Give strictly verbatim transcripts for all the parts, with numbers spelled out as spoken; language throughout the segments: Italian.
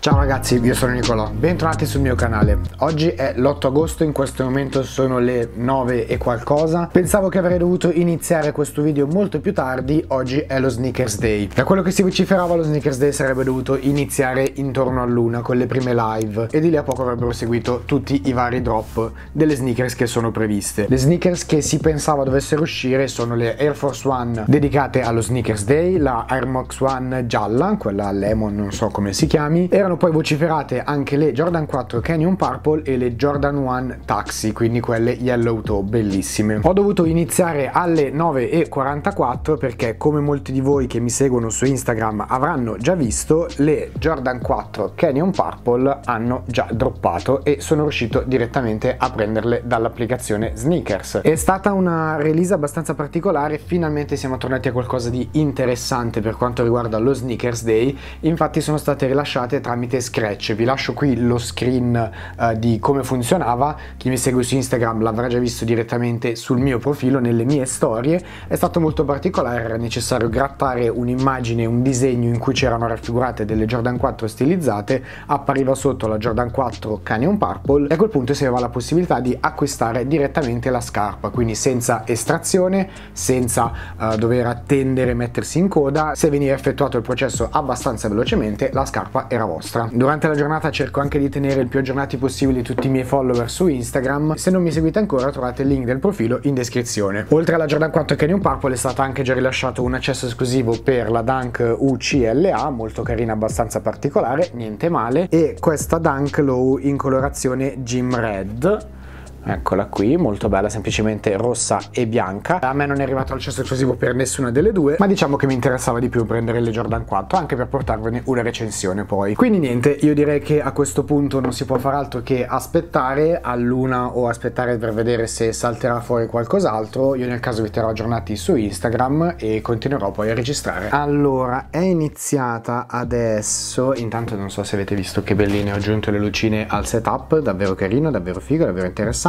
Ciao ragazzi, io sono Nicolò, bentornati sul mio canale. Oggi è l'otto agosto, in questo momento sono le nove e qualcosa. Pensavo che avrei dovuto iniziare questo video molto più tardi, oggi è lo Sneakers Day. Da quello che si vociferava, lo Sneakers Day sarebbe dovuto iniziare intorno all'una con le prime live e di lì a poco avrebbero seguito tutti i vari drop delle sneakers che sono previste. Le sneakers che si pensava dovessero uscire sono le Air Force One dedicate allo Sneakers Day, la Air Max One gialla, quella lemon non so come si chiami, erano poi vociferate anche le Jordan quattro Canyon Purple e le Jordan One Taxi, quindi quelle Yellow Toe bellissime. Ho dovuto iniziare alle nove e quarantaquattro perché, come molti di voi che mi seguono su Instagram avranno già visto, le Jordan quattro Canyon Purple hanno già droppato e sono riuscito direttamente a prenderle dall'applicazione Sneakers. È stata una release abbastanza particolare, finalmente siamo tornati a qualcosa di interessante per quanto riguarda lo Sneakers Day. Infatti sono state rilasciate tramite Scratch. Vi lascio qui lo screen uh, di come funzionava. Chi mi segue su Instagram l'avrà già visto direttamente sul mio profilo, nelle mie storie. È stato molto particolare, era necessario grattare un'immagine, un disegno in cui c'erano raffigurate delle Jordan quattro stilizzate, appariva sotto la Jordan quattro Canyon Purple e a quel punto si aveva la possibilità di acquistare direttamente la scarpa, quindi senza estrazione, senza uh, dover attendere e mettersi in coda. Se veniva effettuato il processo abbastanza velocemente, la scarpa era vostra. Durante la giornata cerco anche di tenere il più aggiornati possibili tutti i miei follower su Instagram. Se non mi seguite ancora trovate il link del profilo in descrizione. Oltre alla Jordan quattro Canyon Purple è stato anche già rilasciato un accesso esclusivo per la Dunk U C L A, molto carina, abbastanza particolare, niente male, e questa Dunk Low in colorazione Gym Red. Eccola qui, molto bella, semplicemente rossa e bianca. A me non è arrivato l'accesso esclusivo per nessuna delle due, ma diciamo che mi interessava di più prendere le Jordan quattro, anche per portarvene una recensione poi. Quindi niente, io direi che a questo punto non si può far altro che aspettare all'una o aspettare per vedere se salterà fuori qualcos'altro. Io nel caso vi terrò aggiornati su Instagram e continuerò poi a registrare. Allora, è iniziata adesso, intanto non so se avete visto che belline, ho aggiunto le lucine al setup, davvero carino, davvero figo, davvero interessante.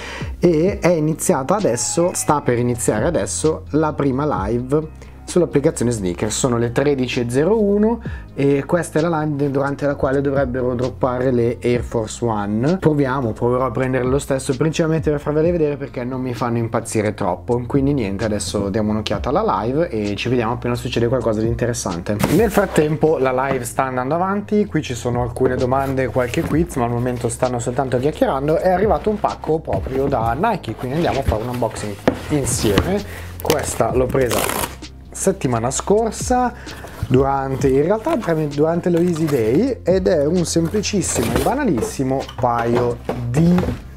E è iniziata adesso, sta per iniziare adesso la prima live sull'applicazione Sneakers. Sono le tredici e zero uno e questa è la live durante la quale dovrebbero droppare le Air Force One. Proviamo, proverò a prenderle lo stesso, principalmente per farvele vedere perché non mi fanno impazzire troppo. Quindi niente, adesso diamo un'occhiata alla live e ci vediamo appena succede qualcosa di interessante. Nel frattempo la live sta andando avanti, qui ci sono alcune domande, qualche quiz, ma al momento stanno soltanto chiacchierando. È arrivato un pacco proprio da Nike, quindi andiamo a fare un unboxing insieme. Questa l'ho presa settimana scorsa durante, in realtà durante lo Easy Day, ed è un semplicissimo e banalissimo paio di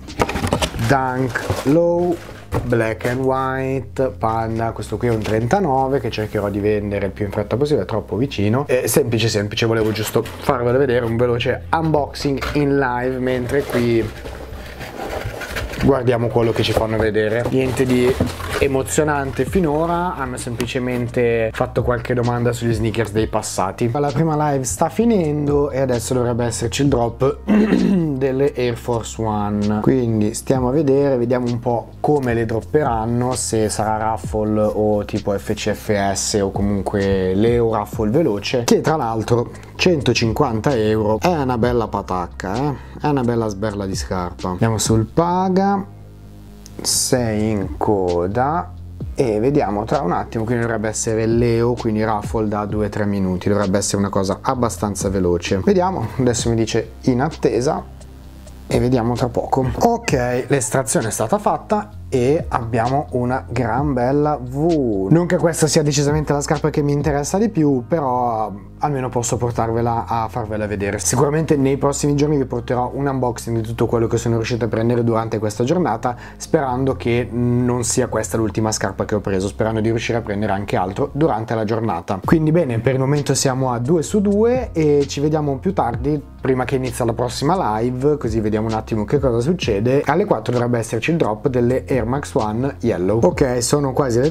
Dunk Low Black and White Panda. Questo qui è un trentanove che cercherò di vendere il più in fretta possibile, è troppo vicino. È semplice semplice, volevo giusto farvelo vedere, un veloce unboxing in live, mentre qui guardiamo quello che ci fanno vedere. Niente di emozionante finora, hanno semplicemente fatto qualche domanda sugli sneakers dei passati. La prima live sta finendo e adesso dovrebbe esserci il drop delle Air Force One, quindi stiamo a vedere, vediamo un po' come le dropperanno, se sarà raffle o tipo F C F S o comunque Leo raffle veloce, che tra l'altro centocinquanta euro è una bella patacca, eh? È una bella sberla di scarpa. Andiamo sul paga, sei in coda e vediamo tra un attimo. Quindi dovrebbe essere Leo, quindi raffle da due tre minuti, dovrebbe essere una cosa abbastanza veloce. Vediamo, adesso mi dice in attesa e vediamo tra poco. Ok, l'estrazione è stata fatta e abbiamo una gran bella V. Non che questa sia decisamente la scarpa che mi interessa di più, però almeno posso portarvela a farvela vedere. Sicuramente nei prossimi giorni vi porterò un unboxing di tutto quello che sono riuscito a prendere durante questa giornata, sperando che non sia questa l'ultima scarpa che ho preso, sperando di riuscire a prendere anche altro durante la giornata. Quindi bene, per il momento siamo a due su due e ci vediamo più tardi, prima che inizia la prossima live, così vediamo un attimo che cosa succede. Alle quattro dovrebbe esserci il drop delle Air Max One Yellow. Ok, sono quasi le tre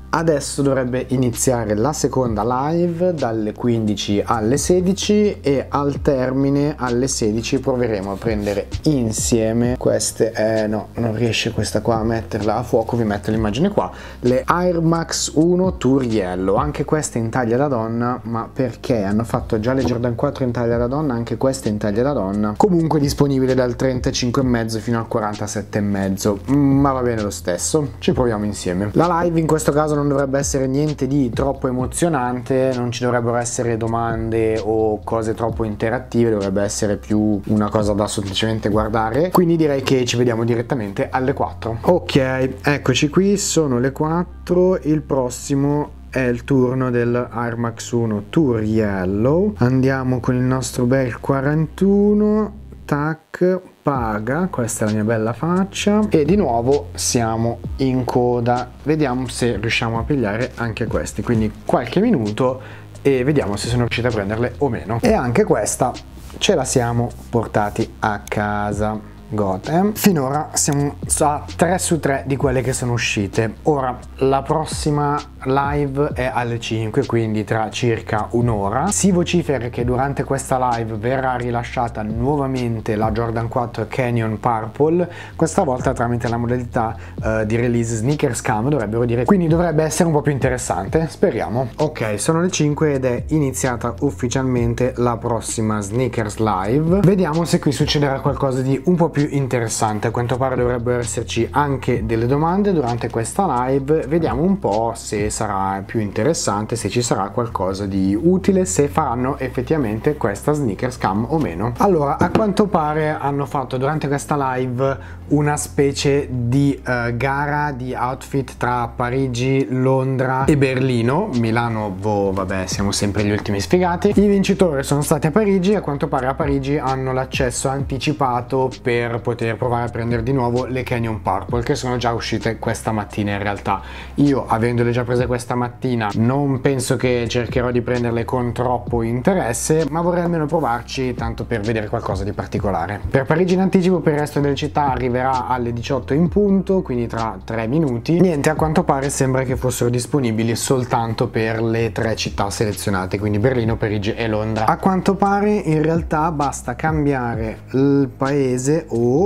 Adesso dovrebbe iniziare la seconda live dalle quindici alle sedici e al termine alle sedici proveremo a prendere insieme queste, eh no, non riesce questa qua a metterla a fuoco, vi metto l'immagine qua, le Air Max uno Tour Yellow, anche queste in taglia da donna, ma perché hanno fatto già le Jordan quattro in taglia da donna, anche queste in taglia da donna, comunque disponibile dal trentacinque e mezzo fino al quarantasette e mezzo, ma va bene lo stesso, ci proviamo insieme. La live in questo caso non dovrebbe essere niente di troppo emozionante, non ci dovrebbero essere domande o cose troppo interattive, dovrebbe essere più una cosa da semplicemente guardare, quindi direi che ci vediamo direttamente alle quattro. Ok, eccoci qui, sono le quattro, il prossimo è il turno del Air Max uno Tour Yellow, andiamo con il nostro bel quarantuno, tac, paga, questa è la mia bella faccia e di nuovo siamo in coda, vediamo se riusciamo a pigliare anche questi, quindi qualche minuto e vediamo se sono riusciti a prenderle o meno. E anche questa ce la siamo portati a casa. Gotham. Finora siamo a tre su tre di quelle che sono uscite. Ora la prossima live è alle cinque, quindi tra circa un'ora. Si vocifera che durante questa live verrà rilasciata nuovamente la Jordan quattro Canyon Purple, questa volta tramite la modalità uh, di release Sneakers Cam, dovrebbero dire, quindi dovrebbe essere un po' più interessante, speriamo. Ok, sono le cinque ed è iniziata ufficialmente la prossima Sneakers Live. Vediamo se qui succederà qualcosa di un po' più più interessante. A quanto pare dovrebbero esserci anche delle domande durante questa live, vediamo un po' se sarà più interessante, se ci sarà qualcosa di utile, se faranno effettivamente questa Sneakers Cam o meno. Allora, a quanto pare hanno fatto durante questa live una specie di uh, gara di outfit tra Parigi, Londra e Berlino. Milano, boh, vabbè, siamo sempre gli ultimi sfigati. I vincitori sono stati a Parigi e a quanto pare a Parigi hanno l'accesso anticipato per per poter provare a prendere di nuovo le Canyon Purple, che sono già uscite questa mattina. In realtà io, avendole già prese questa mattina, non penso che cercherò di prenderle con troppo interesse, ma vorrei almeno provarci tanto per vedere qualcosa di particolare. Per Parigi in anticipo, per il resto delle città arriverà alle diciotto in punto, quindi tra tre minuti. Niente, a quanto pare sembra che fossero disponibili soltanto per le tre città selezionate, quindi Berlino, Parigi e Londra. A quanto pare in realtà basta cambiare il paese.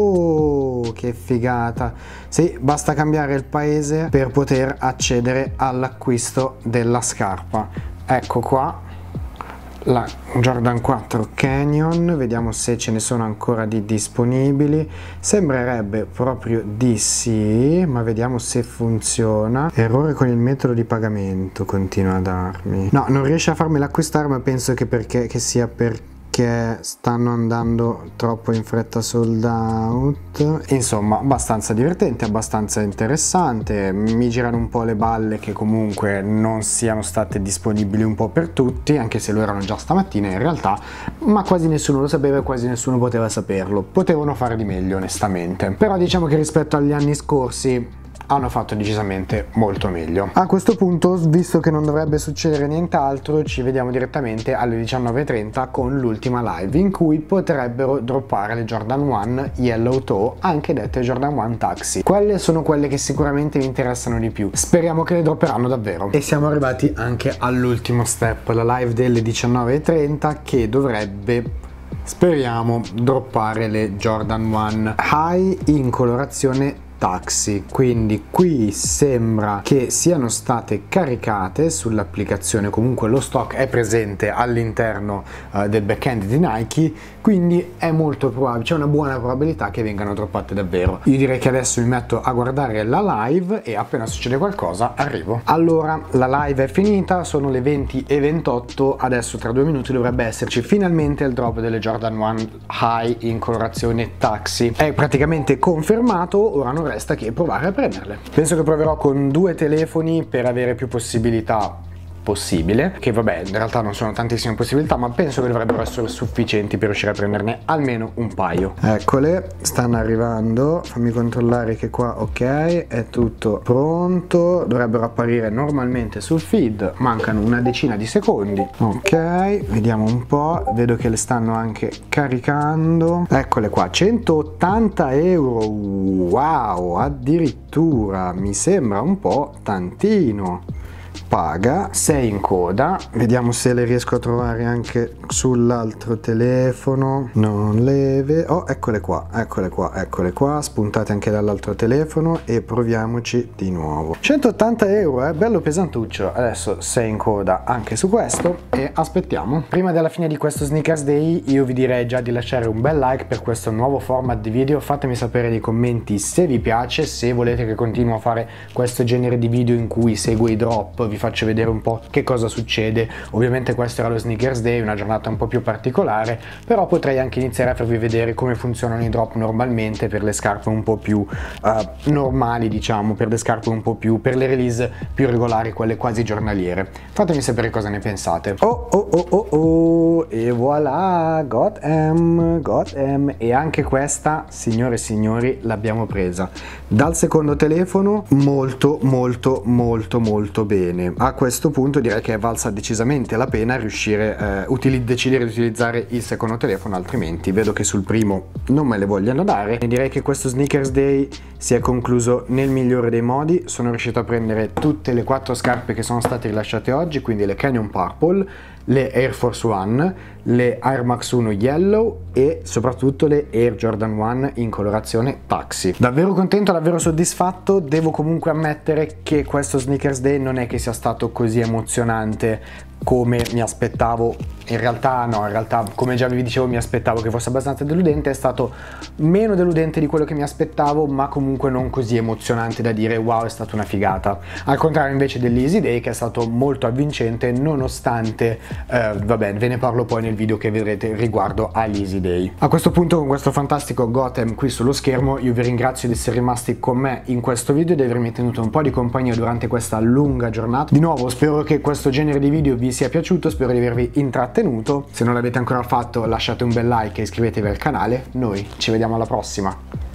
Oh, che figata! Sì, basta cambiare il paese per poter accedere all'acquisto della scarpa. Ecco qua la Jordan quattro Canyon, vediamo se ce ne sono ancora di disponibili. Sembrerebbe proprio di sì, ma vediamo se funziona. Errore con il metodo di pagamento continua a darmi. No, non riesce a farmela acquistare, ma penso che perché che sia perché che stanno andando troppo in fretta sold out. Insomma, abbastanza divertente, abbastanza interessante. Mi girano un po' le balle che comunque non siano state disponibili un po' per tutti, anche se lo erano già stamattina in realtà, ma quasi nessuno lo sapeva e quasi nessuno poteva saperlo. Potevano fare di meglio, onestamente, però diciamo che rispetto agli anni scorsi hanno fatto decisamente molto meglio. A questo punto, visto che non dovrebbe succedere nient'altro, ci vediamo direttamente alle diciannove e trenta con l'ultima live, in cui potrebbero droppare le Jordan uno Yellow Toe, anche dette Jordan uno Taxi. Quelle sono quelle che sicuramente mi interessano di più. Speriamo che le dropperanno davvero. E siamo arrivati anche all'ultimo step, la live delle diciannove e trenta, che dovrebbe, speriamo, droppare le Jordan uno High in colorazione Taxi. Quindi qui sembra che siano state caricate sull'applicazione, comunque lo stock è presente all'interno uh, del backend di Nike, quindi è molto probabile, c'è una buona probabilità che vengano droppate davvero. Io direi che adesso mi metto a guardare la live e appena succede qualcosa arrivo. Allora, la live è finita, sono le venti e ventotto, adesso tra due minuti dovrebbe esserci finalmente il drop delle Jordan uno High in colorazione Taxi. È praticamente confermato, ora non resta che provare a prenderle. Penso che proverò con due telefoni per avere più possibilità possibile, che vabbè in realtà non sono tantissime possibilità, ma penso che dovrebbero essere sufficienti per riuscire a prenderne almeno un paio. Eccole, stanno arrivando, fammi controllare che qua ok, è tutto pronto, dovrebbero apparire normalmente sul feed, mancano una decina di secondi. Ok, vediamo un po', vedo che le stanno anche caricando. Eccole qua, centottanta euro, wow, addirittura, mi sembra un po' tantino. paga, sei in coda, vediamo se le riesco a trovare anche sull'altro telefono, non le vedo, oh eccole qua, eccole qua, eccole qua, spuntate anche dall'altro telefono e proviamoci di nuovo. centottanta euro, è bello pesantuccio. Adesso sei in coda anche su questo e aspettiamo. Prima della fine di questo Sneakers Day io vi direi già di lasciare un bel like per questo nuovo format di video, fatemi sapere nei commenti se vi piace, se volete che continuo a fare questo genere di video in cui seguo i drop, vi faccio vedere un po' che cosa succede. Ovviamente questo era lo Sneakers Day, una giornata un po' più particolare, però potrei anche iniziare a farvi vedere come funzionano i drop normalmente per le scarpe un po' più uh, normali, diciamo, per le scarpe un po' più, per le release più regolari, quelle quasi giornaliere. Fatemi sapere cosa ne pensate. Oh oh oh oh oh, e voilà, got em, got em, e anche questa, signore e signori, l'abbiamo presa dal secondo telefono molto molto molto molto bene. A questo punto direi che è valsa decisamente la pena riuscire eh, utili- decidere di utilizzare il secondo telefono, altrimenti vedo che sul primo non me le vogliono dare. E direi che questo Sneakers Day si è concluso nel migliore dei modi. Sono riuscito a prendere tutte le quattro scarpe che sono state rilasciate oggi, quindi le Canyon Purple, le Air Force One, le Air Max uno Yellow e soprattutto le Air Jordan uno in colorazione Taxi. Davvero contento, davvero soddisfatto. Devo comunque ammettere che questo Sneakers Day non è che sia stato così emozionante come mi aspettavo. In realtà no, in realtà come già vi dicevo mi aspettavo che fosse abbastanza deludente. È stato meno deludente di quello che mi aspettavo, ma comunque non così emozionante da dire wow, è stata una figata. Al contrario invece dell'Easy Day, che è stato molto avvincente, nonostante eh, vabbè, ve ne parlo poi nel video che vedrete riguardo all'Easy Day. A questo punto, con questo fantastico Gotham qui sullo schermo, io vi ringrazio di essere rimasti con me in questo video e di avermi tenuto un po' di compagnia durante questa lunga giornata. Di nuovo spero che questo genere di video vi sia piaciuto, spero di avervi intrattenuto. Se non l'avete ancora fatto lasciate un bel like e iscrivetevi al canale. Noi ci vediamo alla prossima.